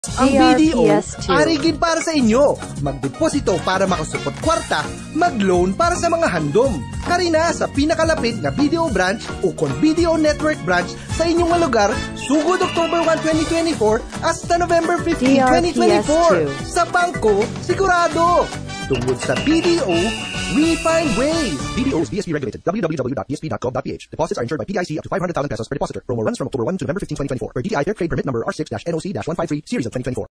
Ang BDO, JRPS2. arigid para sa inyo. Magdeposito para makasupot kwarta, mag-loan para sa mga handom. Karina sa pinakalapit na BDO branch o kon BDO Network branch sa inyong lugar, sugod October 1, 2024 hasta November 15, 2024. Sa bangko, sigurado. Tungod sa BDO, we find ways. BDO is BSP regulated. www.bsp.gov.ph. Deposits are insured by PIC up to 500,000 pesos per depositor. Promo runs from October 1 to November 15, 2024. Per DTI Fair Trade Permit number R6-NOC-153 series of 2024.